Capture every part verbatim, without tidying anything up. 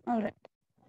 Alright,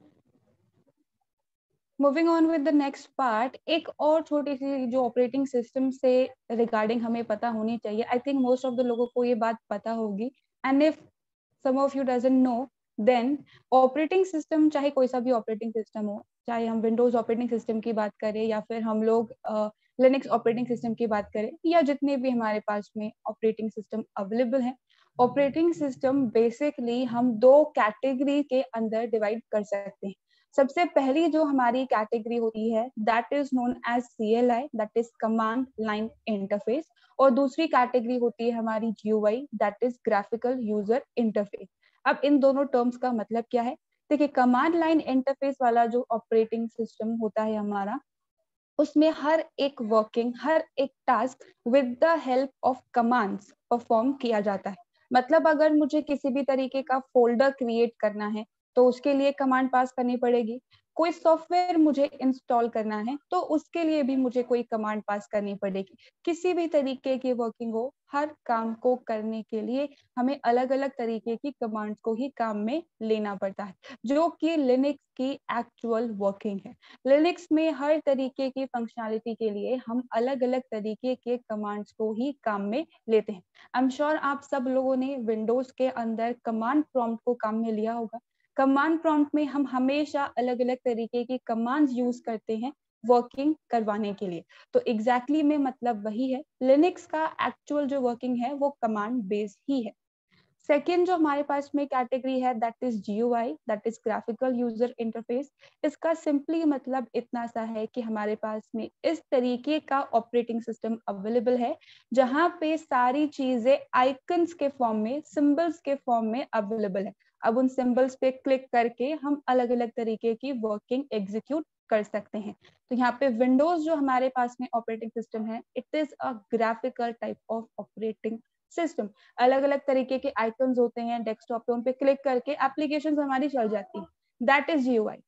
moving on with the next part, एक और छोटी सी जो ऑपरेटिंग सिस्टम से रिगार्डिंग हमें पता होनी चाहिए, I think most of the लोगों को ये बात पता होगी, and if some of you doesn't know, then operating system, चाहे कोई सा भी ऑपरेटिंग सिस्टम हो, चाहे हम विंडोज ऑपरेटिंग सिस्टम की बात करें या फिर हम लोग लिनक्स ऑपरेटिंग सिस्टम की बात करें, या जितने भी हमारे पास में ऑपरेटिंग सिस्टम अवेलेबल हैं, ऑपरेटिंग सिस्टम बेसिकली हम दो कैटेगरी के अंदर डिवाइड कर सकते हैं। सबसे पहली जो हमारी कैटेगरी होती है that is known as C L I, that is command line interface, और दूसरी कैटेगरी होती है हमारी G U I, that is graphical user interface. अब इन दोनों टर्म्स का मतलब क्या है? देखिए, कमांड लाइन इंटरफेस वाला जो ऑपरेटिंग सिस्टम होता है हमारा, उसमें हर एक वर्किंग, हर एक task with the help of commands perform किया जाता है। मतलब अगर मुझे किसी भी तरीके का फोल्डर क्रिएट करना है तो उसके लिए कमांड पास करनी पड़ेगी। कोई सॉफ्टवेयर मुझे इंस्टॉल करना है तो उसके लिए भी मुझे कोई कमांड पास करनी पड़ेगी। किसी भी तरीके की वर्किंग हो, हर काम को करने के लिए हमें अलग अलग तरीके की कमांड्स को ही काम में लेना पड़ता है, जो कि लिनक्स की एक्चुअल वर्किंग है। लिनक्स में हर तरीके की फंक्शनैलिटी के लिए हम अलग अलग तरीके के कमांड्स को ही काम में लेते हैं। आई एम श्योर आप सब लोगों ने विंडोज के अंदर कमांड प्रॉम्प्ट को काम में लिया होगा। कमांड प्रॉम्प्ट में हम हमेशा अलग अलग तरीके की कमांड्स यूज करते हैं वर्किंग करवाने के लिए। तो एग्जैक्टली exactly में मतलब वही है, लिनक्स का एक्चुअल जो वर्किंग है वो कमांड बेस्ड ही है। सेकेंड जो हमारे पास में कैटेगरी है that is G U I, that is graphical user interface. इसका सिंपली मतलब इतना सा है कि हमारे पास में इस तरीके का ऑपरेटिंग सिस्टम अवेलेबल है जहां पे सारी चीजें आइकन्स के फॉर्म में, सिंबल्स के फॉर्म में अवेलेबल है। अब उन सिंबल्स पे क्लिक करके हम अलग अलग तरीके की वर्किंग एग्जीक्यूट कर सकते हैं। तो यहाँ पे विंडोज जो हमारे पास में ऑपरेटिंग सिस्टम है, it is a graphical type of operating system. अलग अलग तरीके के आइकन्स होते हैं डेस्कटॉप पे, उन पे क्लिक करके एप्लीकेशंस हमारी चल जाती है, that is G U I.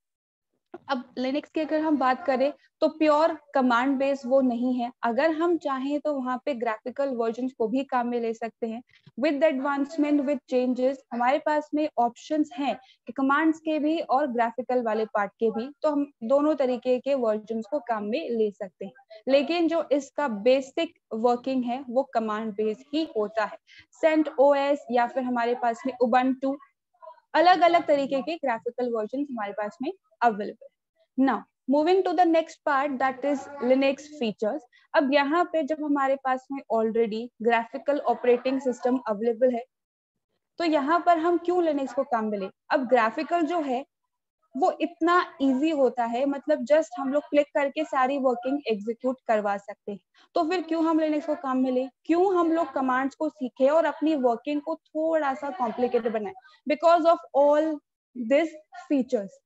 अब लिनक्स की अगर हम बात करें तो प्योर कमांड बेस वो नहीं है। अगर हम चाहें तो वहां पे ग्राफिकल वर्जन को भी काम में ले सकते हैं। विद एडवांसमेंट, विद चेंजेस, हमारे पास में ऑप्शंस हैं कि कमांड्स के भी और ग्राफिकल वाले पार्ट के भी, तो हम दोनों तरीके के वर्जन को काम में ले सकते हैं। लेकिन जो इसका बेसिक वर्किंग है वो कमांड बेस ही होता है। सेंट ओएस या फिर हमारे पास में उबंटू, अलग अलग तरीके के ग्राफिकल वर्जन हमारे पास में अवेलेबल है। Now moving to the next part that is Linux features. अब यहाँ पे जब हमारे पास में already graphical operating system available है तो यहाँ पर हम क्यों लिनक्स को काम में ले? अब ग्राफिकल जो है वो इतना इजी होता है, मतलब जस्ट हम लोग क्लिक करके सारी वर्किंग एग्जीक्यूट करवा सकते हैं। तो फिर क्यों हम लिनक्स को काम में ले, क्यों हम लोग कमांड्स को सीखे और अपनी वर्किंग को थोड़ा सा कॉम्प्लिकेटेड बनाए? Because of all this features.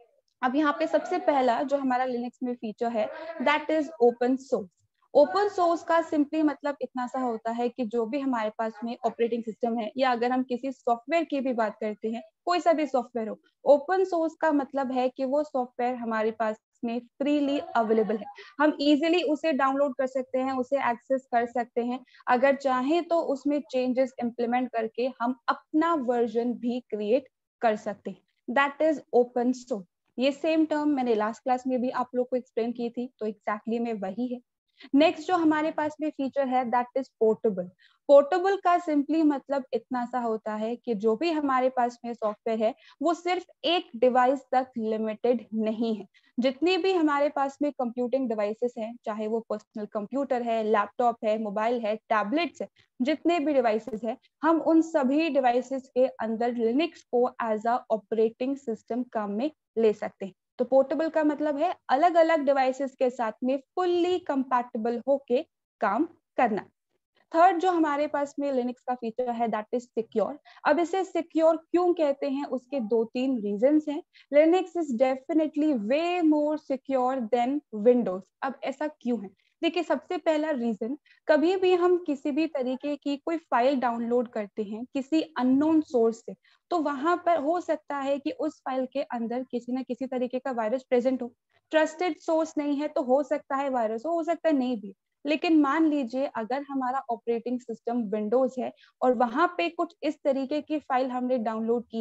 अब यहाँ पे सबसे पहला जो हमारा लिनक्स में फीचर है that is open source. Open source का सिंपली मतलब इतना सा होता है कि जो भी हमारे पास में ऑपरेटिंग सिस्टम है, या अगर हम किसी सॉफ्टवेयर की भी बात करते हैं, कोई सा भी सॉफ्टवेयर हो, ओपन सोर्स का मतलब है कि वो सॉफ्टवेयर हमारे पास में फ्रीली अवेलेबल है। हम इजीली उसे डाउनलोड कर सकते हैं, उसे एक्सेस कर सकते हैं। अगर चाहें तो उसमें चेंजेस इंप्लीमेंट करके हम अपना वर्जन भी क्रिएट कर सकते हैं। That is open source. ये सेम टर्म मैंने लास्ट क्लास में भी आप लोग को एक्सप्लेन की थी, तो एग्जैक्टली में वही है। नेक्स्ट जो हमारे पास में फीचर है दैट इज पोर्टेबल। पोर्टेबल का सिंपली मतलब इतना सा होता है कि जो भी हमारे पास में सॉफ्टवेयर है वो सिर्फ एक डिवाइस तक लिमिटेड नहीं है। जितनी भी हमारे पास में कंप्यूटिंग डिवाइसेस हैं, चाहे वो पर्सनल कंप्यूटर है, लैपटॉप है, मोबाइल है, टैबलेट्स है, जितने भी डिवाइसेस है, हम उन सभी डिवाइसेस के अंदर लिनक्स को एज अ ऑपरेटिंग सिस्टम काम में ले सकते हैं। तो पोर्टेबल का मतलब है अलग अलग डिवाइसेस के साथ में फुल्ली कंपैटिबल होके काम करना। थर्ड जो हमारे पास में लिनक्स का फीचर है दैट इज सिक्योर। अब इसे सिक्योर क्यों कहते हैं, उसके दो तीन रीजंस हैं। Linux is definitely way more secure than Windows. अब ऐसा क्यों है? देखिए, सबसे पहला रीजन, कभी भी हम किसी भी तरीके की कोई फाइल डाउनलोड करते हैं किसी अननोन सोर्स से, तो वहां पर हो सकता है कि उस फाइल के अंदर किसी ना किसी तरीके का वायरस प्रेजेंट हो। ट्रस्टेड सोर्स नहीं है तो हो सकता है वायरस हो, हो सकता है नहीं भी। लेकिन मान लीजिए अगर हमारा ऑपरेटिंग सिस्टम विंडोज है और वहां पे कुछ इस तरीके की फाइल हमने डाउनलोड की है,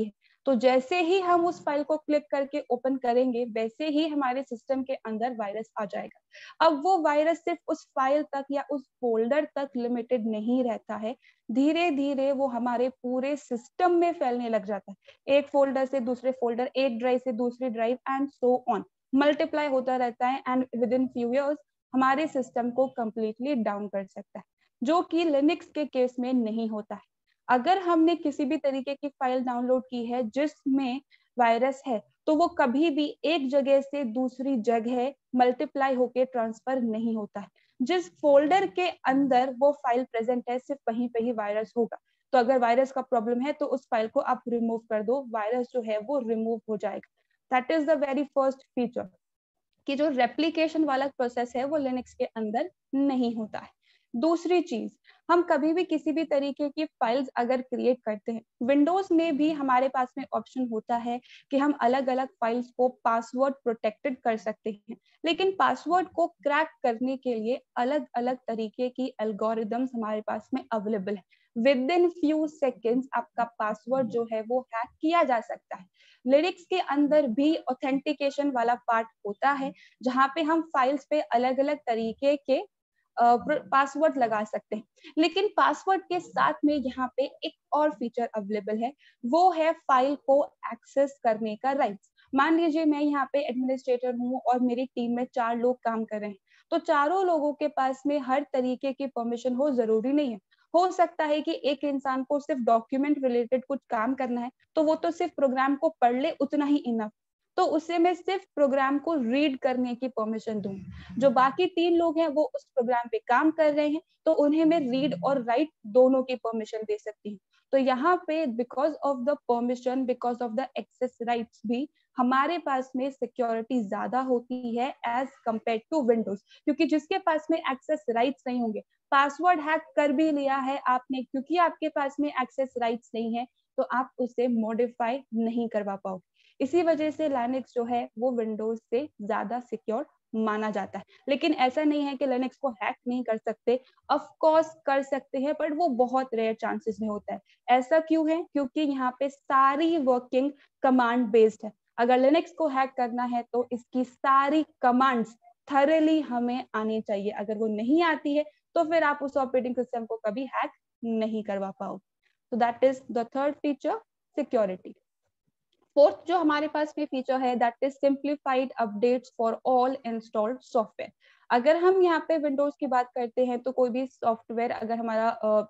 तो जैसे ही हम उस फाइल को क्लिक करके ओपन करेंगे वैसे ही हमारे सिस्टम के अंदर वायरस आ जाएगा। अब वो वायरस सिर्फ उस फाइल तक या उस फोल्डर तक लिमिटेड नहीं रहता है, धीरे धीरे वो हमारे पूरे सिस्टम में फैलने लग जाता है, एक फोल्डर से दूसरे फोल्डर, एक ड्राइव से दूसरी drive and so on, multiply होता रहता है and within few years हमारे सिस्टम को कंप्लीटली डाउन कर सकता है, जो कि लिनक्स के केस में नहीं होता है। अगर हमने किसी भी तरीके की फाइल डाउनलोड की है जिसमें वायरस है तो वो कभी भी एक जगह से दूसरी जगह मल्टीप्लाई होके ट्रांसफर नहीं होता है। जिस फोल्डर के अंदर वो फाइल प्रेजेंट है सिर्फ वहीं पे ही वायरस होगा। तो अगर वायरस का प्रॉब्लम है तो उस फाइल को आप रिमूव कर दो, वायरस जो है वो रिमूव हो जाएगा। That is the very first feature कि जो रेप्लिकेशन वाला प्रोसेस है वो लिनक्स के अंदर नहीं होता है। दूसरी चीज, हम कभी भी किसी भी तरीके की फाइल्स अगर क्रिएट करते हैं, विंडोज में भी हमारे पास में ऑप्शन होता है कि हम अलग अलग फाइल्स को पासवर्ड प्रोटेक्टेड कर सकते हैं, लेकिन पासवर्ड को क्रैक करने के लिए अलग अलग तरीके की एल्गोरिदम्स हमारे पास में अवेलेबल है। विद इन फ्यू सेकेंड्स आपका पासवर्ड जो है वो हैक किया जा सकता है। लिनक्स के अंदर भी ऑथेंटिकेशन वाला पार्ट होता है जहाँ पे हम फाइल्स पे अलग अलग तरीके के पासवर्ड लगा सकते हैं, लेकिन पासवर्ड के साथ में यहाँ पे एक और फीचर अवेलेबल है, वो है फाइल को एक्सेस करने का राइट्स। मान लीजिए मैं यहाँ पे एडमिनिस्ट्रेटर हूँ और मेरी टीम में चार लोग काम कर रहे हैं, तो चारों लोगों के पास में हर तरीके की परमिशन हो जरूरी नहीं है। हो सकता है कि एक इंसान को सिर्फ डॉक्यूमेंट रिलेटेड कुछ काम करना है तो वो तो सिर्फ प्रोग्राम को पढ़ ले, उतना ही इनफ, तो उसे मैं सिर्फ प्रोग्राम को रीड करने की परमिशन दूं। जो बाकी तीन लोग हैं वो उस प्रोग्राम पे काम कर रहे हैं तो उन्हें मैं रीड और राइट दोनों की परमिशन दे सकती हूँ। तो यहाँ पे because of the permission, because of the access rights भी हमारे पास में सिक्योरिटी ज्यादा होती है एज कंपेयर टू विंडोज, क्योंकि जिसके पास में एक्सेस राइट्स नहीं होंगे, पासवर्ड हैक कर भी लिया है आपने, क्योंकि आपके पास में एक्सेस राइट्स नहीं है तो आप उसे मॉडिफाई नहीं करवा पाओगे। इसी वजह से लिनक्स जो है वो विंडोज से ज्यादा सिक्योर माना जाता है। लेकिन ऐसा नहीं है कि लिनक्स को हैक नहीं कर सकते, ऑफ कोर्स कर सकते हैं, बट वो बहुत रेयर चांसेस में होता है। ऐसा क्यों है? क्योंकि यहाँ पे सारी वर्किंग कमांड बेस्ड है। अगर लिनक्स को हैक करना है तो इसकी सारी कमांड्स थरली हमें आनी चाहिए, अगर वो नहीं आती है तो फिर आप उस ऑपरेटिंग सिस्टम को कभी हैक नहीं करवा पाओगे। तो that is the third feature, security. Fourth जो हमारे पास में फीचर है that is simplified updates for all installed software. अगर हम यहाँ पे विंडोज की बात करते हैं तो कोई भी सॉफ्टवेयर अगर हमारा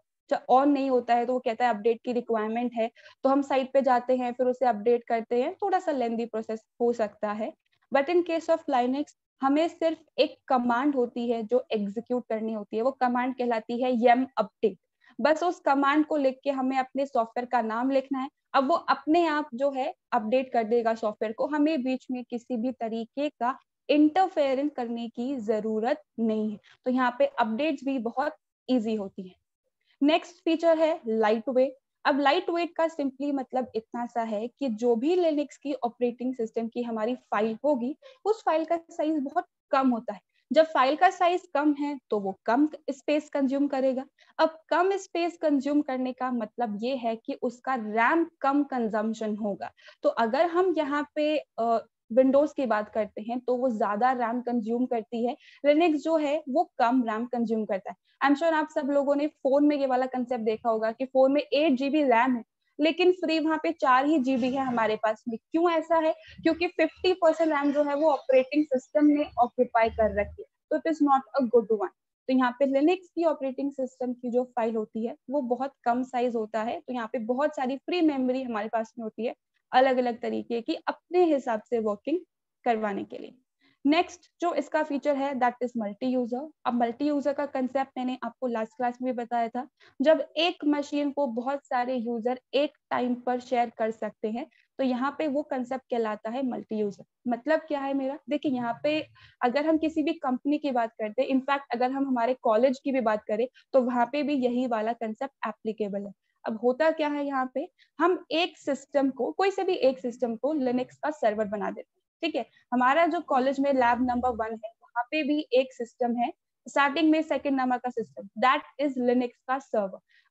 ऑन नहीं होता है तो वो कहता है अपडेट की रिक्वायरमेंट है, तो हम साइट पे जाते हैं फिर उसे अपडेट करते हैं, थोड़ा सा लेंदी प्रोसेस हो सकता है। But in case of Linux हमें सिर्फ एक कमांड होती है जो एग्जीक्यूट करनी होती है, वो कमांड कहलाती है यम अपडेट। बस उस कमांड को लिख के हमें अपने सॉफ्टवेयर का नाम लिखना है, अब वो अपने आप जो है अपडेट कर देगा सॉफ्टवेयर को, हमें बीच में किसी भी तरीके का इंटरफेरेंस करने की जरूरत नहीं है। तो यहाँ पे अपडेट्स भी बहुत इजी होती है। नेक्स्ट फीचर है लाइट वेट। अब लाइट वेट का सिंपली मतलब इतना सा है कि जो भी लिनक्स की ऑपरेटिंग सिस्टम की हमारी फाइल होगी उस फाइल का साइज बहुत कम होता है। जब फाइल का साइज कम है तो वो कम स्पेस कंज्यूम करेगा। अब कम स्पेस कंज्यूम करने का मतलब ये है कि उसका रैम कम कंजम्पशन होगा। तो अगर हम यहाँ पे विंडोज की बात करते हैं तो वो ज्यादा रैम कंज्यूम करती है, लिनक्स जो है वो कम रैम कंज्यूम करता है। आई एम श्योर आप सब लोगों ने फोन में ये वाला कंसेप्ट देखा होगा कि फोन में एट जीबी रैम है लेकिन फ्री वहां पे चार ही जीबी है हमारे पास में। क्यों ऐसा है? क्योंकि फिफ्टी परसेंट रैम जो है वो ऑपरेटिंग सिस्टम ने ऑक्यूपाई कर रखी है, तो it is not a good one. तो यहाँ पे लिनक्स की ऑपरेटिंग सिस्टम की जो फाइल होती है वो बहुत कम साइज होता है, तो यहाँ पे बहुत सारी फ्री मेमोरी हमारे पास में होती है अलग अलग तरीके की अपने हिसाब से वर्किंग करवाने के लिए। नेक्स्ट जो इसका फीचर है दैट इज मल्टी यूजर। अब मल्टी यूजर का कंसेप्ट मैंने आपको लास्ट क्लास में बताया था, जब एक मशीन को बहुत सारे यूजर एक टाइम पर शेयर कर सकते हैं तो यहाँ पे वो कंसेप्ट कहलाता है मल्टी यूजर। मतलब क्या है मेरा? देखिए यहाँ पे अगर हम किसी भी कंपनी की बात करते हैं, इनफैक्ट अगर हम हमारे कॉलेज की भी बात करें तो वहां पे भी यही वाला कंसेप्ट एप्लीकेबल है। अब होता क्या है, यहाँ पे हम एक सिस्टम को, कोई से भी एक सिस्टम को लिनक्स का सर्वर बना देते हैं। ठीक है, हमारा जो कॉलेज में लैब नंबर वन है वहां पे भी एक सिस्टम है, स्टार्टिंग में सेकंड नंबर का सिस्टम, दैट इज लिनक्स का सर्वर।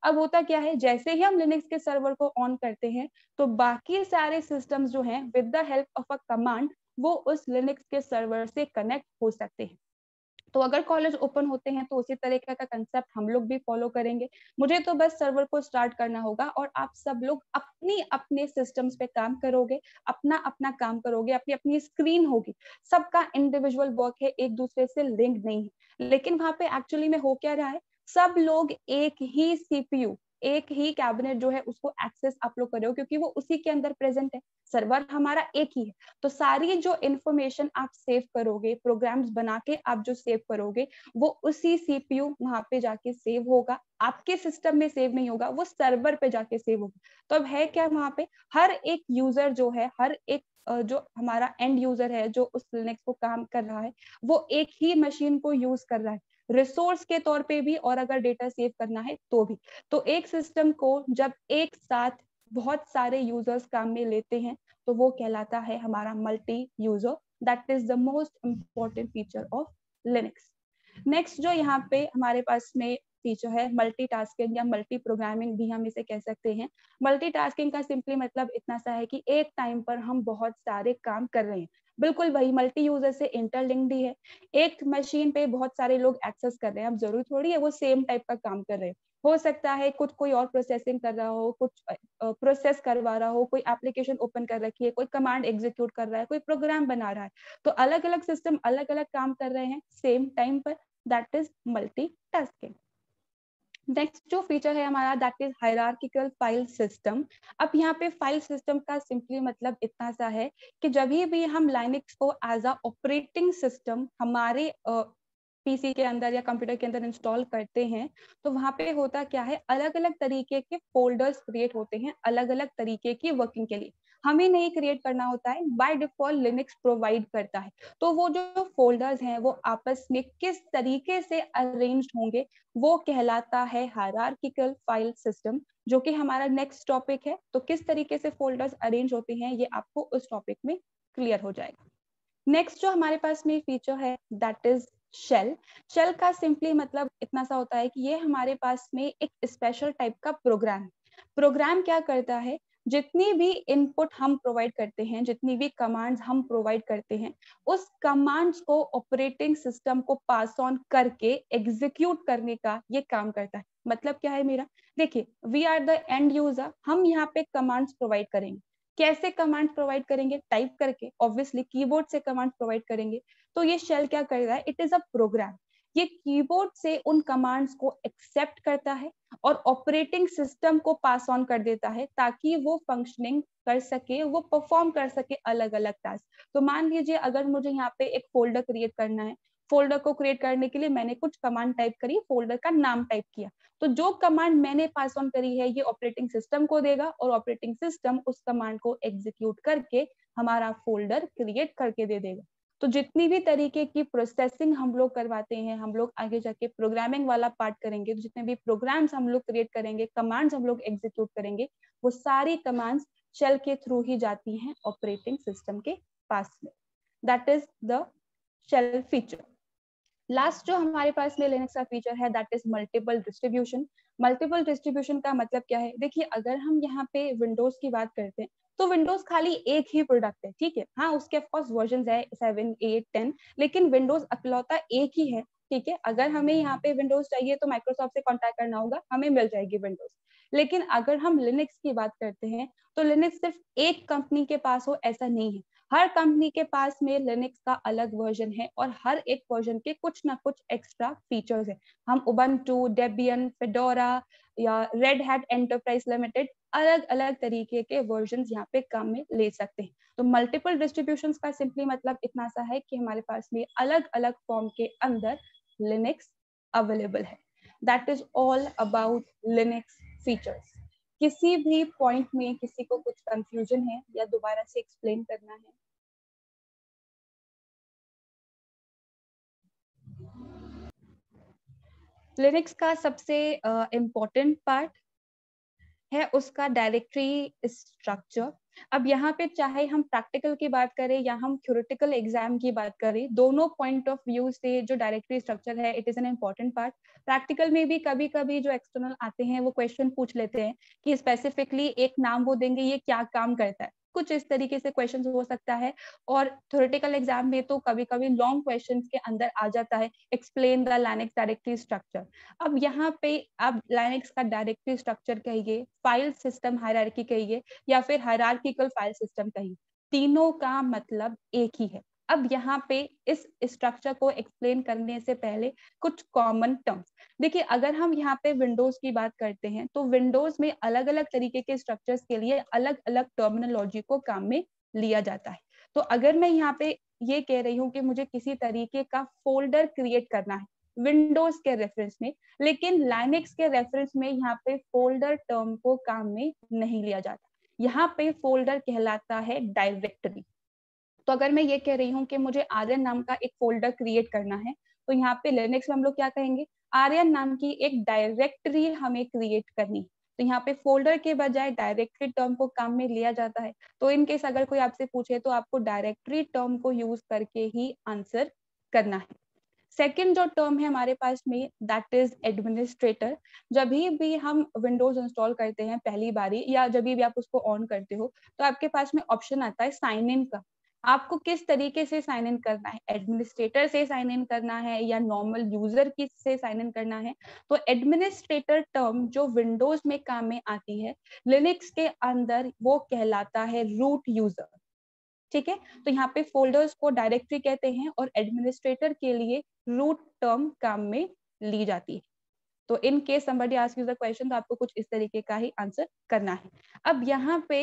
अब होता क्या है, जैसे ही हम लिनक्स के सर्वर को ऑन करते हैं तो बाकी सारे सिस्टम्स जो हैं with the help of a command वो उस लिनक्स के सर्वर से कनेक्ट हो सकते हैं। तो अगर कॉलेज ओपन होते हैं तो उसी तरीके का कंसेप्ट हम लोग भी फॉलो करेंगे। मुझे तो बस सर्वर को स्टार्ट करना होगा और आप सब लोग अपनी अपने सिस्टम्स पे काम करोगे, अपना अपना काम करोगे, अपनी अपनी स्क्रीन होगी, सबका इंडिविजुअल वर्क है, एक दूसरे से लिंक नहीं है। लेकिन वहां पे एक्चुअली में हो क्या रहा है, सब लोग एक ही सीपीयू, एक ही कैबिनेट जो है उसको एक्सेस आप लोग कर रहे हो, क्योंकि वो उसी के अंदर प्रेजेंट है, सर्वर हमारा एक ही है। तो सारी जो इन्फॉर्मेशन आप सेव करोगे, प्रोग्राम्स बना के आप जो सेव करोगे, वो उसी सीपीयू वहां पे जाके सेव होगा, आपके सिस्टम में सेव नहीं होगा, वो सर्वर पे जाके सेव होगा। तो अब है क्या, वहां पे हर एक यूजर जो है, हर एक जो हमारा एंड यूजर है जो उस लिनक्स को काम कर रहा है, वो एक ही मशीन को यूज कर रहा है, रिसोर्स के तौर पे भी और अगर डेटा सेव करना है तो भी। तो एक सिस्टम को जब एक साथ बहुत सारे यूजर्स काम में लेते हैं तो वो कहलाता है हमारा multi user. That is the most important feature of Linux. Next जो यहाँ पे हमारे पास में फीचर है मल्टीटास्किंग या मल्टी प्रोग्रामिंग भी हम इसे कह सकते हैं। मल्टीटास्किंग का सिंपली मतलब इतना सा है कि एक टाइम पर हम बहुत सारे काम कर रहे हैं, बिल्कुल वही मल्टी यूजर से इंटरलिंक्ड ही है। एक मशीन पे बहुत सारे लोग एक्सेस कर रहे हैं, अब जरूरी थोड़ी है वो सेम टाइप का काम कर रहे हैं, हो सकता है कुछ कोई और प्रोसेसिंग कर रहा हो, कुछ प्रोसेस करवा रहा हो, कोई एप्लीकेशन ओपन कर रखी है, कोई कमांड एग्जीक्यूट कर रहा है, कोई प्रोग्राम बना रहा है। तो अलग अलग सिस्टम अलग अलग काम कर रहे हैं सेम टाइम पर, दैट इज मल्टीटास्किंग। नेक्स्ट जो फीचर है हमारा that is hierarchical file system. अब यहाँ पे फाइल सिस्टम का सिंपली मतलब इतना सा है कि जब भी हम लाइनक्स को एज अ ऑपरेटिंग सिस्टम हमारे पीसी के अंदर या कंप्यूटर के अंदर इंस्टॉल करते हैं तो वहां पे होता क्या है, अलग अलग तरीके के फोल्डर्स क्रिएट होते हैं अलग अलग तरीके की वर्किंग के लिए। हमें नहीं क्रिएट करना होता है, बाय डिफॉल्ट लिनक्स प्रोवाइड करता है। तो वो जो फोल्डर्स हैं वो आपस में किस तरीके से अरेंज्ड होंगे वो कहलाता है हायरार्किकल फाइल सिस्टम, जो कि हमारा नेक्स्ट टॉपिक है। तो किस तरीके से फोल्डर्स अरेंज होते हैं ये आपको उस टॉपिक में क्लियर हो जाएगा। नेक्स्ट जो हमारे पास में फीचर है दैट इज शेल। शेल का सिंपली मतलब इतना सा होता है कि ये हमारे पास में एक स्पेशल टाइप का प्रोग्राम। प्रोग्राम क्या करता है, जितनी भी इनपुट हम प्रोवाइड करते हैं, जितनी भी कमांड्स हम प्रोवाइड करते हैं, उस कमांड्स को ऑपरेटिंग सिस्टम को पास ऑन करके एग्जीक्यूट करने का ये काम करता है। मतलब क्या है मेरा, देखिए we are the end user, हम यहाँ पे कमांड्स प्रोवाइड करेंगे। कैसे कमांड प्रोवाइड करेंगे, टाइप करके, ऑब्वियसली कीबोर्ड से कमांड प्रोवाइड करेंगे। तो ये शेल क्या कर रहा है, इट इज अ प्रोग्राम, ये कीबोर्ड से उन कमांड्स को एक्सेप्ट करता है और ऑपरेटिंग सिस्टम को पास ऑन कर देता है ताकि वो फंक्शनिंग कर सके, वो परफॉर्म कर सके अलग अलग टास्क। तो मान लीजिए अगर मुझे यहाँ पे एक फोल्डर क्रिएट करना है, फोल्डर को क्रिएट करने के लिए मैंने कुछ कमांड टाइप करी, फोल्डर का नाम टाइप किया, तो जो कमांड मैंने पास ऑन करी है ये ऑपरेटिंग सिस्टम को देगा और ऑपरेटिंग सिस्टम उस कमांड को एग्जीक्यूट करके हमारा फोल्डर क्रिएट करके दे देगा। तो जितनी भी तरीके की प्रोसेसिंग हम लोग करवाते हैं, हम लोग आगे जाके प्रोग्रामिंग वाला पार्ट करेंगे, तो जितने भी प्रोग्राम्स हम लोग क्रिएट करेंगे, कमांड्स हम लोग एग्जीक्यूट करेंगे, वो सारी कमांड्स शेल के थ्रू ही जाती हैं ऑपरेटिंग सिस्टम के पास में। That is the shell feature. Last जो हमारे पास में लिनक्स का फीचर है that is multiple distribution. Multiple distribution का मतलब क्या है, देखिए अगर हम यहाँ पे विंडोज की बात करते हैं तो विंडोज खाली एक ही प्रोडक्ट है, ठीक है, हाँ उसके ऑफकोर्स वर्जन है सेवन एट टेन, लेकिन विंडोज अकेलौता एक ही है, ठीक है। अगर हमें यहाँ पे विंडोज चाहिए तो माइक्रोसॉफ्ट से कॉन्टैक्ट करना होगा, हमें मिल जाएगी विंडोज। लेकिन अगर हम लिनक्स की बात करते हैं तो लिनक्स सिर्फ एक कंपनी के पास हो ऐसा नहीं है, हर कंपनी के पास में लिनक्स का अलग वर्जन है और हर एक वर्जन के कुछ ना कुछ एक्स्ट्रा फीचर्स है। हम उबंटू, डेबियन, फेडोरा या रेड हैट एंटरप्राइज लिमिटेड अलग अलग तरीके के वर्जन यहाँ पे काम में ले सकते हैं। तो मल्टीपल डिस्ट्रीब्यूशंस का सिंपली मतलब इतना सा है कि हमारे पास में अलग अलग फॉर्म के अंदर लिनक्स अवेलेबल है। That is all about Linux features. किसी भी पॉइंट में किसी को कुछ कंफ्यूजन है या दोबारा से एक्सप्लेन करना है? लिनक्स का सबसे इम्पोर्टेंट uh, पार्ट है उसका डायरेक्टरी स्ट्रक्चर। अब यहाँ पे चाहे हम प्रैक्टिकल की बात करें या हम थ्योरेटिकल एग्जाम की बात करें, दोनों पॉइंट ऑफ व्यू से जो डायरेक्टरी स्ट्रक्चर है it is an important part. Practical में भी कभी कभी जो एक्सटर्नल आते हैं वो क्वेश्चन पूछ लेते हैं कि स्पेसिफिकली एक नाम वो देंगे ये क्या काम करता है, कुछ इस तरीके से क्वेश्चन हो सकता है। और थ्योरेटिकल एग्जाम में तो कभी कभी लॉन्ग क्वेश्चन के अंदर आ जाता है explain the Linux directory structure. अब यहाँ पे आप लाइनेक्स का डायरेक्टरी स्ट्रक्चर कहिए, फाइल सिस्टम हायरार्की कहिए, या फिर हायरार्किकल फाइल सिस्टम कहिए, तीनों का मतलब एक ही है। अब यहाँ पे इस स्ट्रक्चर को एक्सप्लेन करने से पहले कुछ कॉमन टर्म्स देखिए, अगर हम यहाँ पे विंडोज की बात करते हैं तो विंडोज में अलग अलग तरीके के स्ट्रक्चर्स के लिए अलग अलग टर्मिनोलॉजी को काम में लिया जाता है। तो अगर मैं यहाँ पे ये कह रही हूँ कि मुझे किसी तरीके का फोल्डर क्रिएट करना है विंडोज के रेफरेंस में, लेकिन लाइनेक्स के रेफरेंस में यहाँ पे फोल्डर टर्म को काम में नहीं लिया जाता, यहाँ पे फोल्डर कहलाता है डायरेक्टरी। तो अगर मैं ये कह रही हूँ कि मुझे आर्यन नाम का एक फोल्डर क्रिएट करना है, तो यहाँ पे लिनक्स में हम लोग क्या कहेंगे, आर्यन नाम की एक डायरेक्टरी हमें क्रिएट करनी। तो यहाँ पे फोल्डर के बजाय डायरेक्टरी टर्म को काम में लिया जाता है। तो इन केस अगर कोई आपसे पूछे तो आपको डायरेक्टरी टर्म को यूज करके ही आंसर करना है। सेकेंड जो टर्म है हमारे पास में दैट इज एडमिनिस्ट्रेटर। जब भी हम विंडोज इंस्टॉल करते हैं पहली बारी या जब भी आप उसको ऑन करते हो तो आपके पास में ऑप्शन आता है साइन इन का। आपको किस तरीके से साइन इन करना है, एडमिनिस्ट्रेटर से साइन इन करना है या नॉर्मल यूजर की से साइन इन करना है। तो एडमिनिस्ट्रेटर टर्म जो विंडोज में काम में आती है, लिनक्स के अंदर वो कहलाता है रूट यूजर। ठीक है, तो यहाँ पे फोल्डर्स को डायरेक्टरी कहते हैं और एडमिनिस्ट्रेटर के लिए रूट टर्म काम में ली जाती है। तो in case somebody ask you the question तो आपको कुछ इस तरीके का ही आंसर करना है। अब यहाँ पे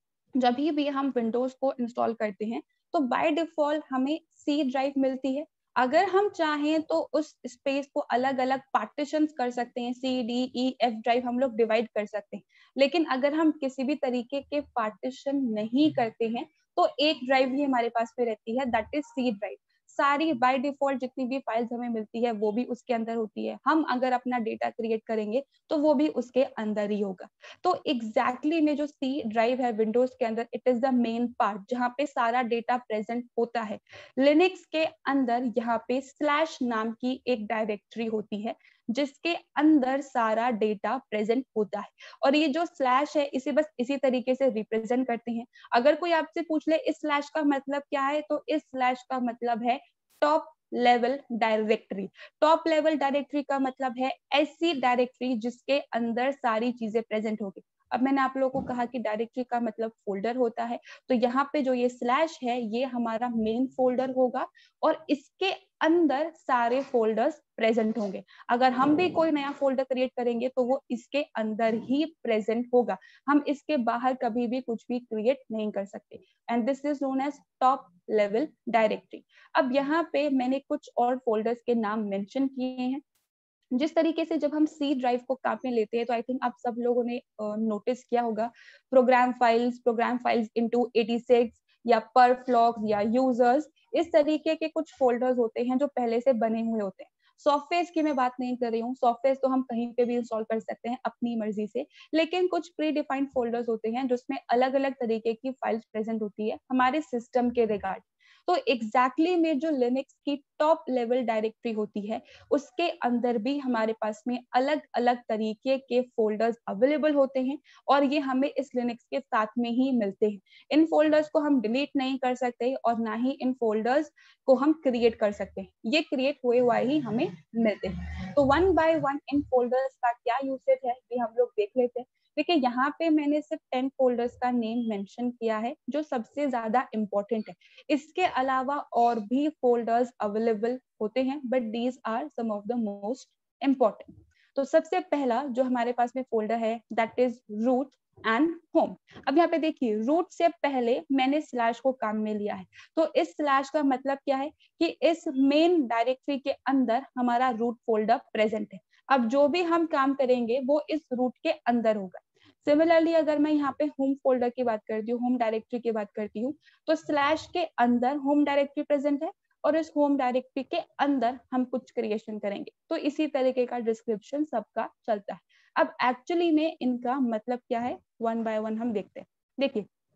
जब भी हम विंडोज को इंस्टॉल करते हैं तो बाय डिफॉल्ट हमें सी ड्राइव मिलती है। अगर हम चाहें तो उस स्पेस को अलग अलग पार्टीशन कर सकते हैं, C D E F drive हम लोग डिवाइड कर सकते हैं। लेकिन अगर हम किसी भी तरीके के पार्टीशन नहीं करते हैं तो एक ड्राइव ही हमारे पास में रहती है, दैट इज सी ड्राइव। सारी बाय डिफॉल्ट जितनी भी फाइल्स हमें मिलती है वो भी उसके अंदर होती है। हम अगर अपना डेटा क्रिएट करेंगे तो वो भी उसके अंदर ही होगा। तो एग्जैक्टली exactly में जो सी ड्राइव है विंडोज के अंदर it is the main part जहाँ पे सारा डेटा प्रेजेंट होता है। लिनक्स के अंदर यहाँ पे स्लैश नाम की एक डायरेक्टरी होती है जिसके अंदर सारा डेटा प्रेजेंट होता है। और ये जो स्लैश है इसे बस इसी तरीके से रिप्रेजेंट करते हैं। अगर कोई आपसे पूछ ले इस स्लैश का मतलब क्या है, तो इस स्लैश का मतलब है top level directory. Top level directory का मतलब है ऐसी डायरेक्टरी जिसके अंदर सारी चीजें प्रेजेंट होगी। अब मैंने आप लोगों को कहा कि डायरेक्टरी का मतलब फोल्डर होता है, तो यहाँ पे जो ये स्लैश है ये हमारा मेन फोल्डर होगा और इसके अंदर सारे फोल्डर्स प्रेजेंट होंगे। अगर हम भी कोई नया फोल्डर क्रिएट करेंगे तो वो इसके अंदर ही प्रेजेंट होगा, हम इसके बाहर कभी भी कुछ भी क्रिएट नहीं कर सकते। And this is known as top level directory. अब यहाँ पे मैंने कुछ और फोल्डर्स के नाम मेंशन किए हैं। जिस तरीके से जब हम सी ड्राइव को काम में लेते हैं तो आई थिंक आप सब लोगों ने नोटिस uh, किया होगा program files, program files into eighty six या परफ्लॉक्स या यूजर्स, इस तरीके के कुछ फोल्डर्स होते हैं जो पहले से बने हुए होते हैं। सॉफ्टवेयर की मैं बात नहीं कर रही हूँ, सॉफ्टवेयर तो हम कहीं पे भी इंस्टॉल कर सकते हैं अपनी मर्जी से, लेकिन कुछ प्री डिफाइंड फोल्डर्स होते हैं जिसमें अलग अलग तरीके की फाइल्स प्रेजेंट होती है हमारे सिस्टम के रिगार्ड। तो एग्जैक्टली exactly में जो लिनक्स की टॉप लेवल डायरेक्टरी होती है उसके अंदर भी हमारे पास में अलग अलग तरीके के फोल्डर्स अवेलेबल होते हैं और ये हमें इस लिनक्स के साथ में ही मिलते हैं। इन फोल्डर्स को हम डिलीट नहीं कर सकते और ना ही इन फोल्डर्स को हम क्रिएट कर सकते हैं, ये क्रिएट हुए हुए ही हमें मिलते हैं। तो वन बाय वन इन फोल्डर्स का क्या यूसेज है ये हम लोग देख लेते हैं। देखिए यहाँ पे मैंने सिर्फ टेन फोल्डर्स का नेम मेंशन किया है जो सबसे ज्यादा इंपॉर्टेंट है। इसके अलावा और भी फोल्डर्स अवेलेबल होते हैं but these are some of the most important. तो सबसे पहला जो हमारे पास में फोल्डर है that is root and home. अब यहाँ पे देखिए रूट से पहले मैंने स्लैश को काम में लिया है, तो इस स्लैश का मतलब क्या है कि इस मेन डायरेक्टरी के अंदर हमारा रूट फोल्डर प्रेजेंट है। अब जो भी हम काम करेंगे वो इस रूट के अंदर होगा। सिमिलरली अगर मैं यहाँ पे होम फोल्डर की बात करती हूँ, होम डायरेक्टरी की बात करती हूँ, तो स्लैश के अंदर होम डायरेक्टरी प्रेजेंट है और इस होम डायरेक्टरी के अंदर हम कुछ क्रिएशन करेंगे। तो इसी तरीके का डिस्क्रिप्शन सबका चलता है। अब एक्चुअली में इनका मतलब क्या है वन बाय वन हम देखते हैं। देखिए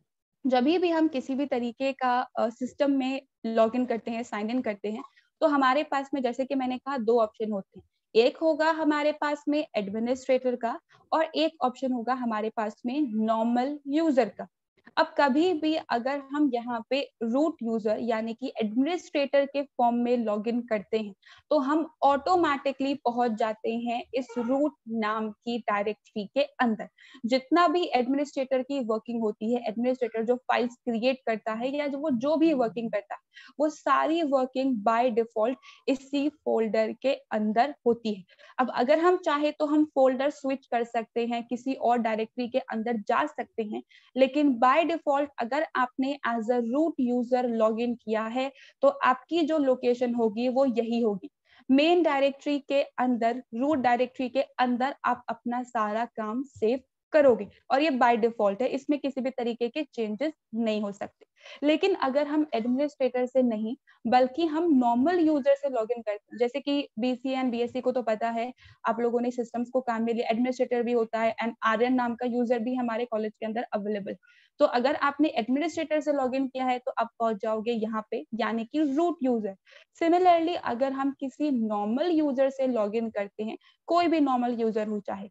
जब भी हम किसी भी तरीके का सिस्टम uh, में लॉग इन करते हैं, साइन इन करते हैं, तो हमारे पास में, जैसे कि मैंने कहा, दो ऑप्शन होते हैं। एक होगा हमारे पास में एडमिनिस्ट्रेटर का और एक ऑप्शन होगा हमारे पास में नॉर्मल यूजर का। अब कभी भी अगर हम यहाँ पे रूट यूजर यानी कि एडमिनिस्ट्रेटर के फॉर्म में लॉगिन करते हैं तो हम ऑटोमेटिकली पहुंच जाते हैं इस रूट नाम की डायरेक्टरी के अंदर। जितना भी एडमिनिस्ट्रेटर की वर्किंग होती है, एडमिनिस्ट्रेटर जो फाइल्स क्रिएट करता है या जो वो जो भी वर्किंग करता है, वो सारी वर्किंग बाय डिफॉल्ट इसी फोल्डर के अंदर होती है। अब अगर हम चाहे तो हम फोल्डर स्विच कर सकते हैं, किसी और डायरेक्टरी के अंदर जा सकते हैं, लेकिन बाय डिफॉल्ट अगर आपने as a root user log in किया है तो आपकी जो लोकेशन होगी वो यही होगी। मेन डायरेक्टरी के अंदर, रूट डायरेक्टरी के अंदर आप अपना सारा काम सेव करोगे और ये बाय डिफॉल्ट है, इसमें किसी भी तरीके के चेंजेस नहीं हो सकते। लेकिन अगर हम एडमिनिस्ट्रेटर से नहीं बल्कि हम नॉर्मल यूजर से लॉगिन करते हैं, जैसे कि बीसीए एंड बीएससी को तो पता है, आप लोगों ने सिस्टम्स को काम में लिया, एडमिनिस्ट्रेटर भी होता है एंड आर्यन नाम का यूजर भी हमारे कॉलेज के अंदर अवेलेबल। तो अगर आपने एडमिनिस्ट्रेटर से लॉगिन किया है तो आप पहुंच जाओगे यहाँ पे, यानी कि रूट यूजर। सिमिलरली अगर हम किसी नॉर्मल यूजर से लॉगिन करते हैं, कोई भी नॉर्मल यूजर हो चाहे,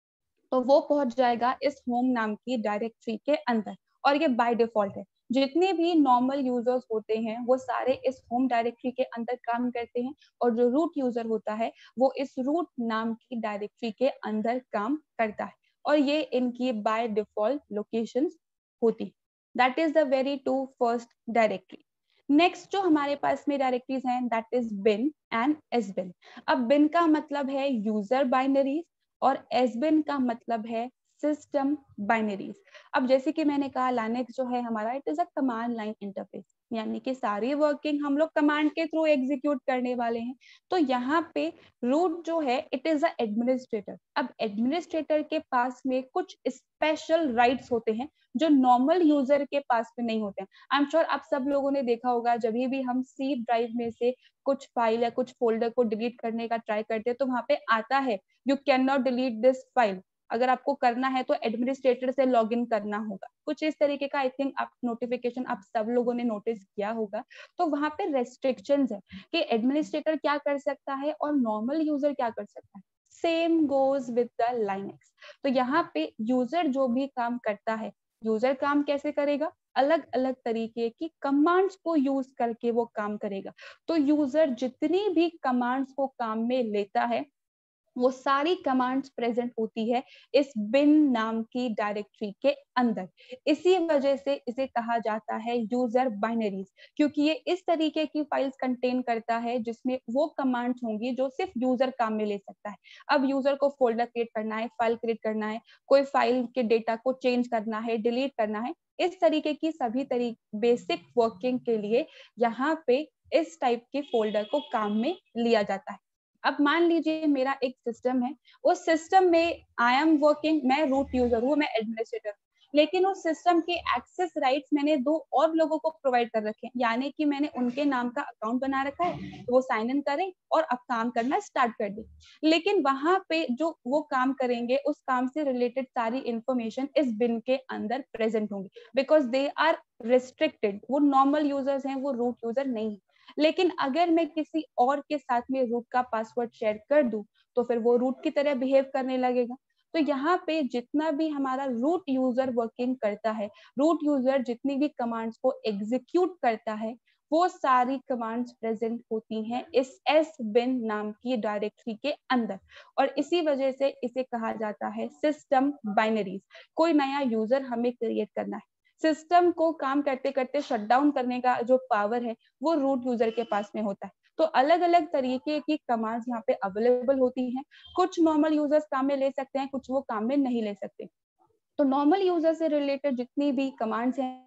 तो वो पहुंच जाएगा इस होम नाम की डायरेक्टरी के अंदर। और ये बाय डिफॉल्ट है, जितने भी नॉर्मल यूजर्स होते हैं वो सारे इस होम डायरेक्टरी के अंदर काम करते हैं और जो रूट यूजर होता है वो इस रूट नाम की डायरेक्टरी के अंदर काम करता है और ये इनकी बाय डिफॉल्ट लोकेशंस होती है। That is the very to first directory. Next जो हमारे पास में डायरेक्टरीज हैं that is bin and sbin. अब बिन का मतलब है यूजर बाइनरीज और एसबिन का मतलब है सिस्टम बाइनरीज। अब जैसे कि मैंने कहा, लाइनक्स जो है हमारा, it is a command line interface, यानी कि सारी वर्किंग हम लोग कमांड के थ्रू एग्जीक्यूट करने वाले हैं। तो यहाँ पे रूट जो है इट इज अ एडमिनिस्ट्रेटर। अब एडमिनिस्ट्रेटर के पास में कुछ स्पेशल राइट्स होते हैं जो नॉर्मल यूजर के पास में नहीं होते हैं। आई एम श्योर आप सब लोगों ने देखा होगा, जब भी हम सी ड्राइव में से कुछ फाइल या कुछ फोल्डर को डिलीट करने का ट्राई करते हैं तो वहां पे आता है you can not delete this file. अगर आपको करना है तो एडमिनिस्ट्रेटर से लॉगिन करना होगा, कुछ इस तरीके का। आई थिंक आप नोटिफिकेशन आप सब लोगों ने नोटिस किया होगा। तो वहां पे रेस्ट्रिक्शंस है कि एडमिनिस्ट्रेटर क्या कर सकता है और नॉर्मल यूजर क्या कर सकता है। Same goes with the Linux. तो यहाँ पे यूजर जो भी काम करता है, यूजर काम कैसे करेगा, अलग अलग तरीके की कमांड्स को यूज करके वो काम करेगा। तो यूजर जितनी भी कमांड्स को काम में लेता है वो सारी कमांड्स प्रेजेंट होती है इस बिन नाम की डायरेक्टरी के अंदर। इसी वजह से इसे कहा जाता है यूजर बाइनरीज, क्योंकि ये इस तरीके की फाइल्स कंटेन करता है जिसमें वो कमांड्स होंगी जो सिर्फ यूजर काम में ले सकता है। अब यूजर को फोल्डर क्रिएट करना है, फाइल क्रिएट करना है, कोई फाइल के डेटा को चेंज करना है, डिलीट करना है, इस तरीके की सभी तरीके बेसिक वर्किंग के लिए यहाँ पे इस टाइप के फोल्डर को काम में लिया जाता है। अब मान लीजिए मेरा एक सिस्टम है, उस सिस्टम में आई एम वर्किंग, मैं रूट यूजर हूँ, मैं एडमिनिस्ट्रेटर हूँ, लेकिन उस सिस्टम के एक्सेस राइट्स मैंने दो और लोगों को प्रोवाइड कर रखे हैं, यानी कि मैंने उनके नाम का अकाउंट बना रखा है, तो वो साइन इन करें और अब काम करना स्टार्ट कर दे। लेकिन वहां पे जो वो काम करेंगे उस काम से रिलेटेड सारी इंफॉर्मेशन इस बिन के अंदर प्रेजेंट होंगी, बिकॉज दे आर रिस्ट्रिक्टेड। वो नॉर्मल यूजर्स हैं, वो रूट यूजर नहीं है। लेकिन अगर मैं किसी और के साथ में रूट का पासवर्ड शेयर कर दूं तो फिर वो रूट की तरह बिहेव करने लगेगा। तो यहाँ पे जितना भी हमारा रूट यूजर वर्किंग करता है, रूट यूजर जितनी भी कमांड्स को एग्जीक्यूट करता है, वो सारी कमांड्स प्रेजेंट होती हैं इस एस बिन नाम की डायरेक्टरी के अंदर। और इसी वजह से इसे कहा जाता है सिस्टम बाइनरीज। कोई नया यूजर हमें क्रिएट करना है, सिस्टम को काम करते करते शट डाउन करने का जो पावर है वो रूट यूजर के पास में होता है। तो अलग अलग तरीके की कमांड्स यहाँ पे अवेलेबल होती हैं। कुछ नॉर्मल यूजर्स काम में ले सकते हैं, कुछ वो काम में नहीं ले सकते। तो नॉर्मल यूजर से रिलेटेड जितनी भी कमांड्स हैं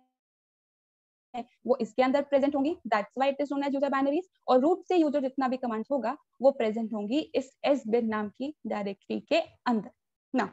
वो इसके अंदर प्रेजेंट होंगी, that's why it is known as user binaries. और रूट से यूजर जितना भी कमांड्स होगा वो प्रेजेंट होंगी इस एस बिन नाम की डायरेक्टरी के अंदर। ना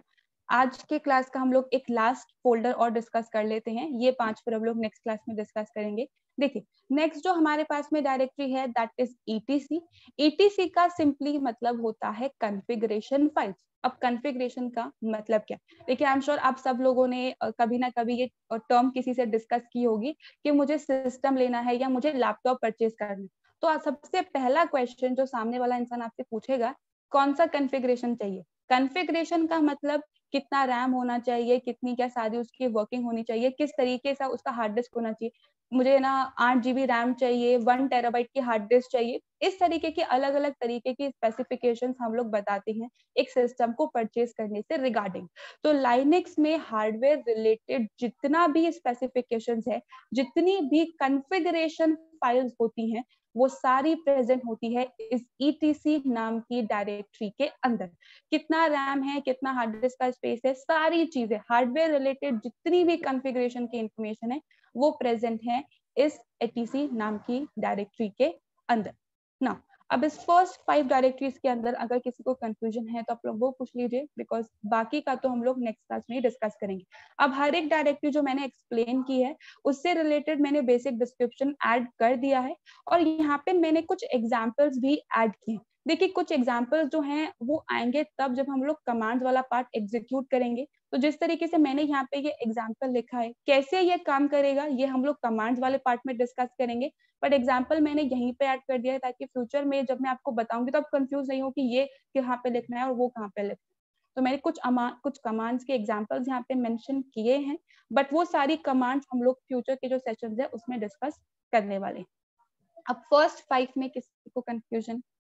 आज के क्लास का हम लोग एक लास्ट फोल्डर और डिस्कस कर लेते हैं, ये पांच फिर हम लोग नेक्स्ट क्लास में डिस्कस करेंगे। देखिए नेक्स्ट जो हमारे पास में डायरेक्टरी है दैट इज ईटीसी। ईटीसी का सिंपली मतलब होता है कॉन्फ़िगरेशन फाइल्स। अब कॉन्फ़िगरेशन का मतलब क्या? देखिए आई एम श्योर आप सब लोगों ने अ, कभी ना कभी ये टर्म किसी से डिस्कस की होगी कि मुझे सिस्टम लेना है या मुझे लैपटॉप परचेज करना है। तो सबसे पहला क्वेश्चन जो सामने वाला इंसान आपसे पूछेगा, कौन सा कॉन्फ़िगरेशन चाहिए? कॉन्फ़िगरेशन का मतलब कितना रैम होना चाहिए, कितनी क्या सारी उसकी वर्किंग होनी चाहिए, किस तरीके से उसका हार्ड डिस्क होना चाहिए। मुझे ना आठ जीबी रैम चाहिए, वन टेराबाइट की हार्ड डिस्क चाहिए। इस तरीके की अलग-अलग तरीके की स्पेसिफिकेशंस हम लोग बताते हैं एक सिस्टम को परचेज करने से रिगार्डिंग। तो लाइनेक्स में हार्डवेयर रिलेटेड जितना भी स्पेसिफिकेशंस है, जितनी भी कॉन्फ़िगरेशन फाइल्स होती हैं, वो सारी प्रेजेंट होती है इस ईटीसी नाम की डायरेक्टरी के अंदर। कितना रैम है, कितना हार्ड डिस्क का स्पेस है, सारी चीजें हार्डवेयर रिलेटेड जितनी भी कॉन्फ़िगरेशन की इंफॉर्मेशन है वो प्रेजेंट है इस एटीसी नाम की डायरेक्टरी के अंदर। ना अब इस फर्स्ट फाइव डायरेक्टरीज के अंदर अगर किसी को कंफ्यूजन है तो आप लोग वो पूछ लीजिए, बिकॉज बाकी का तो हम लोग नेक्स्ट क्लास में ही डिस्कस करेंगे। अब हर एक डायरेक्टरी जो मैंने एक्सप्लेन की है उससे रिलेटेड मैंने बेसिक डिस्क्रिप्शन ऐड कर दिया है और यहाँ पे मैंने कुछ एग्जाम्पल्स भी ऐड किए। देखिए कुछ एग्जाम्पल्स जो हैं वो आएंगे तब जब हम लोग कमांड्स वाला पार्ट एग्जीक्यूट करेंगे। तो जिस तरीके से मैंने यहाँ पे ये एग्जाम्पल लिखा है कैसे ये काम करेगा ये हम लोग कमांड्स वाले पार्ट में डिस्कस करेंगे, बट एग्जाम्पल मैंने यहीं पे ऐड कर दिया है ताकि फ्यूचर में जब मैं आपको बताऊंगी तो आप कंफ्यूज नहीं हो कि ये कहाँ पे लिखना है और वो कहाँ पे लिखना है। तो मैंने कुछ कुछ कमांड्स के एग्जाम्पल्स यहाँ पे मेंशन किए हैं, बट वो सारी कमांड्स हम लोग फ्यूचर के जो सेशंस है उसमें डिस्कस करने वाले हैं। अब फर्स्ट फाइव में किसी को कंफ्यूजन